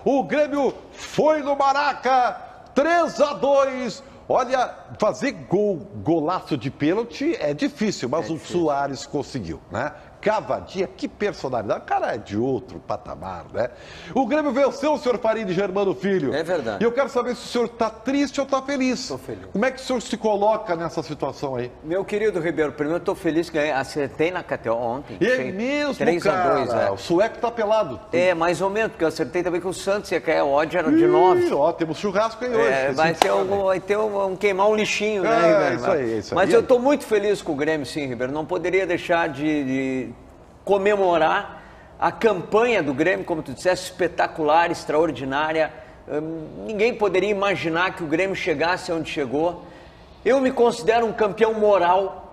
O Grêmio foi no Maraca, 3-2. Olha, fazer golaço de pênalti é difícil, mas o Soares conseguiu, né? Cavadia, que personalidade. O cara é de outro patamar, né? O Grêmio venceu o senhor Farid Germano Filho. É verdade. E eu quero saber se o senhor está triste ou está feliz. Estou feliz. Como é que o senhor se coloca nessa situação aí? Meu querido Ribeiro, primeiro eu estou feliz que acertei na KTO ontem. É mesmo, 3-2, cara. O sueco tá pelado. É, mais ou menos, porque eu acertei também que o Santos ia cair, a odd era de 9. Ó, temos churrasco aí hoje. Vai ter queimar um lixinho, né, Ribeiro? Isso aí, isso aí. Mas eu estou muito feliz com o Grêmio, sim, Ribeiro. Não poderia deixar de comemorar a campanha do Grêmio, como tu disseste, espetacular, extraordinária. Ninguém poderia imaginar que o Grêmio chegasse onde chegou. Eu me considero um campeão moral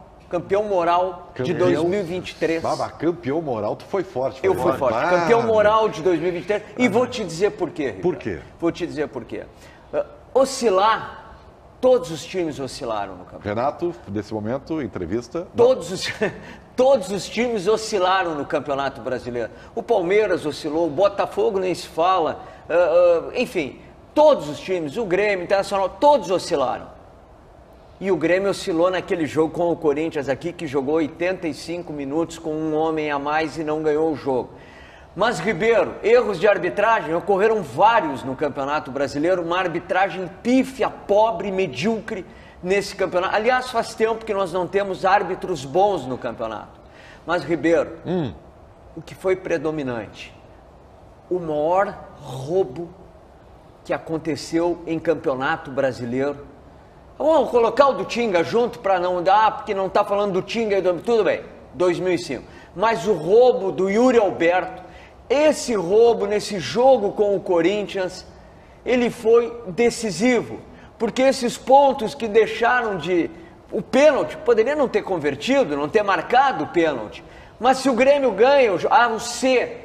de 2023. Baba, campeão moral, tu foi forte. Eu fui forte. Campeão moral de 2023. E vou te dizer por quê, Ribeiro. Por quê? Vou te dizer por quê. Oscilar, todos os times oscilaram no campeonato. Renato, nesse momento, entrevista. Todos os times oscilaram no Campeonato Brasileiro. O Palmeiras oscilou, o Botafogo nem se fala. Enfim, todos os times, o Grêmio, Internacional, todos oscilaram. E o Grêmio oscilou naquele jogo com o Corinthians aqui, que jogou 85 minutos com um homem a mais e não ganhou o jogo. Mas, Ribeiro, erros de arbitragem ocorreram vários no Campeonato Brasileiro, uma arbitragem pífia, pobre, medíocre nesse campeonato. Aliás, faz tempo que nós não temos árbitros bons no campeonato. Mas, Ribeiro, o que foi predominante? O maior roubo que aconteceu em Campeonato Brasileiro. Vamos colocar o do Tinga junto para não dar, porque não está falando do Tinga e do... Tudo bem, 2005. Mas o roubo do Yuri Alberto, esse roubo nesse jogo com o Corinthians, ele foi decisivo. Porque esses pontos que deixaram de... O pênalti, poderia não ter convertido, não ter marcado o pênalti. Mas se o Grêmio ganha, o C...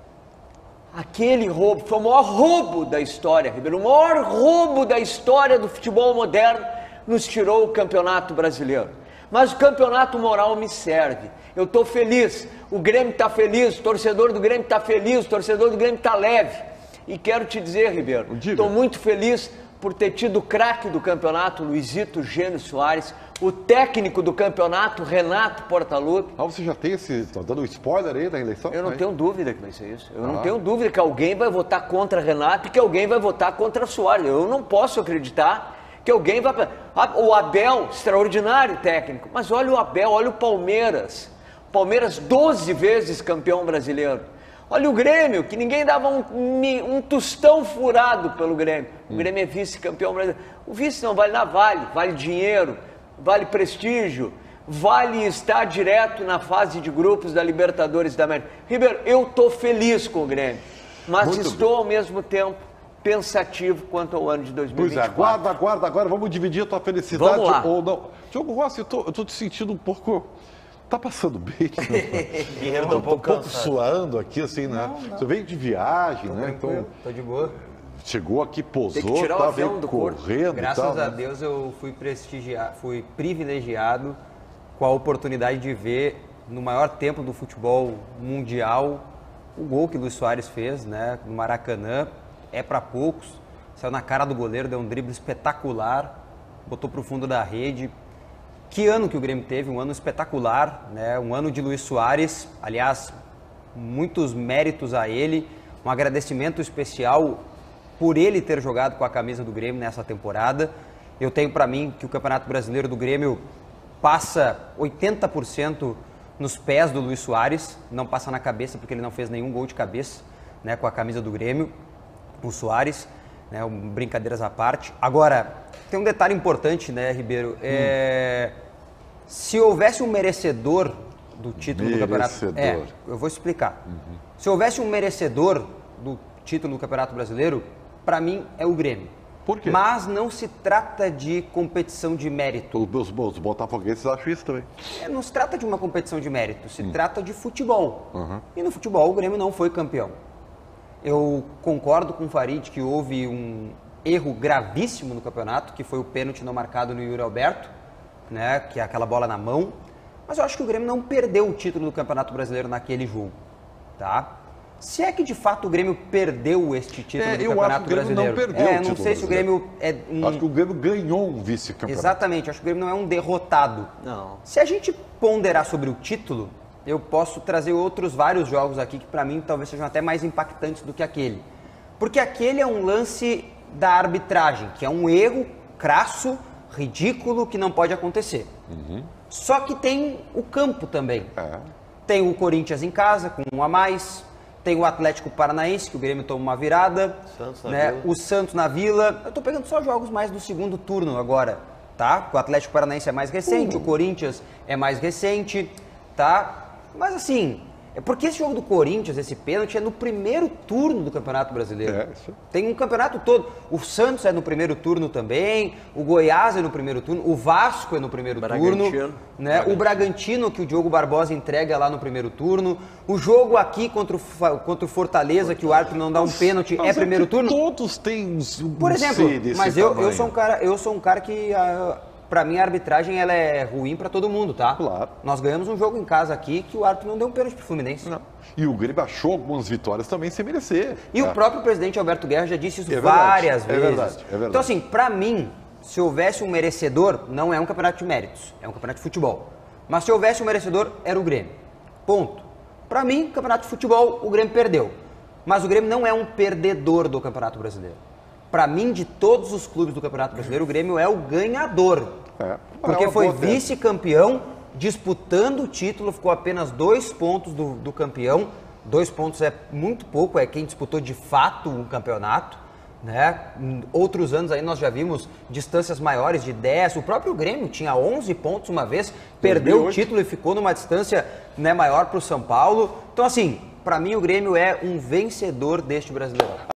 Aquele roubo, foi o maior roubo da história, Ribeiro. O maior roubo da história do futebol moderno nos tirou o Campeonato Brasileiro. Mas o campeonato moral me serve. Eu estou feliz, o Grêmio está feliz, o torcedor do Grêmio está feliz, o torcedor do Grêmio está leve. E quero te dizer, Ribeiro, estou muito feliz por ter tido o craque do campeonato, Luizito Gênio Soares, o técnico do campeonato, Renato Portaluppi. Você já tem esse... Tá dando spoiler aí da eleição? Eu não tenho dúvida que vai ser isso. Eu não tenho dúvida que alguém vai votar contra Renato e que alguém vai votar contra Soares. Eu não posso acreditar que alguém vai... O Abel, extraordinário técnico. Mas olha o Abel, olha o Palmeiras. Palmeiras 12 vezes campeão brasileiro. Olha o Grêmio, que ninguém dava um tostão furado pelo Grêmio. O Grêmio é vice-campeão brasileiro. O vice não vale nada, vale dinheiro, vale prestígio, vale estar direto na fase de grupos da Libertadores da América. Ribeiro, eu estou feliz com o Grêmio, mas estou ao mesmo tempo pensativo quanto ao ano de 2024. Pois é, aguarda agora, vamos dividir a tua felicidade Vamos lá. ou não. Diogo Rossi, eu tô te sentindo um pouco... Tá passando bem, né? Eu tô um pouco suando aqui, assim, né? Não. Você veio de viagem, Tô né? tranquilo, Então, tô de boa. chegou aqui, pousou, Tem que tirar o avião veio do corpo. correndo Graças e tal. a Deus eu fui privilegiado com a oportunidade de ver no maior tempo do futebol mundial o gol que o Luis Soares fez, né, no Maracanã. É para poucos, saiu na cara do goleiro, deu um drible espetacular, botou pro fundo da rede. Que ano que o Grêmio teve, um ano espetacular, né? Um ano de Luis Soares, aliás, muitos méritos a ele, um agradecimento especial por ele ter jogado com a camisa do Grêmio nessa temporada. Eu tenho para mim que o Campeonato Brasileiro do Grêmio passa 80% nos pés do Luis Soares, não passa na cabeça porque ele não fez nenhum gol de cabeça, né, com a camisa do Grêmio, o Soares, né, brincadeiras à parte. Agora, tem um detalhe importante, né, Ribeiro? Se houvesse um merecedor do título do campeonato... eu vou explicar. Se houvesse um merecedor do título do Campeonato Brasileiro, para mim é o Grêmio. Por quê? Mas não se trata de competição de mérito. Os botafoguenses acham isso também. Não se trata de uma competição de mérito, se trata de futebol. E no futebol o Grêmio não foi campeão. Eu concordo com o Farid que houve um erro gravíssimo no campeonato, que foi o pênalti não marcado no Yuri Alberto, né, que é aquela bola na mão. Mas eu acho que o Grêmio não perdeu o título do Campeonato Brasileiro naquele jogo, tá? se é que de fato o Grêmio perdeu este título do eu Campeonato acho que o Grêmio Brasileiro. não perdeu o não título sei se o Grêmio é Acho que o Grêmio ganhou um vice-campeonato. Exatamente, acho que o Grêmio não é um derrotado. Não. Se a gente ponderar sobre o título, eu posso trazer outros vários jogos aqui que para mim talvez sejam até mais impactantes do que aquele. Porque aquele é um lance da arbitragem, que é um erro crasso, ridículo, que não pode acontecer. Só que tem o campo também. Tem o Corinthians em casa, com um a mais. Tem o Atlético Paranaense, que o Grêmio toma uma virada. Santos na né? Vila. O Santos na Vila. Eu tô pegando só jogos mais do segundo turno agora, tá? O Atlético Paranaense é mais recente, o Corinthians é mais recente, tá? Mas assim, é porque esse jogo do Corinthians, esse pênalti, é no primeiro turno do Campeonato Brasileiro. Isso. Tem um campeonato todo. O Santos é no primeiro turno também, o Goiás é no primeiro turno, o Vasco é no primeiro turno, né? O Bragantino, que o Diogo Barbosa entrega lá no primeiro turno. O jogo aqui contra o Fortaleza, que o árbitro não dá um pênalti, é primeiro turno. Todos têm um Por exemplo, C desse mas eu tamanho. sou um cara que, pra mim, a arbitragem ela é ruim pra todo mundo, tá? Claro. Nós ganhamos um jogo em casa aqui que o árbitro não deu um pênalti pro Fluminense. Não. E o Grêmio achou algumas vitórias também sem merecer. E o próprio presidente Alberto Guerra já disse isso verdade, várias é vezes. verdade, é verdade. Então, assim, pra mim, se houvesse um merecedor, não é um campeonato de méritos, é um campeonato de futebol. Mas se houvesse um merecedor, era o Grêmio. Ponto. Pra mim, campeonato de futebol, o Grêmio perdeu. Mas o Grêmio não é um perdedor do Campeonato Brasileiro. Pra mim, de todos os clubes do Campeonato Brasileiro, o Grêmio é o ganhador. Porque foi vice-campeão, disputando o título, ficou apenas 2 pontos do campeão. 2 pontos é muito pouco, é quem disputou de fato um campeonato. Né? Em outros anos aí nós já vimos distâncias maiores de 10. O próprio Grêmio tinha 11 pontos uma vez, perdeu o título e ficou numa distância, né, maior para o São Paulo. Então, assim, para mim o Grêmio é um vencedor deste Brasileirão.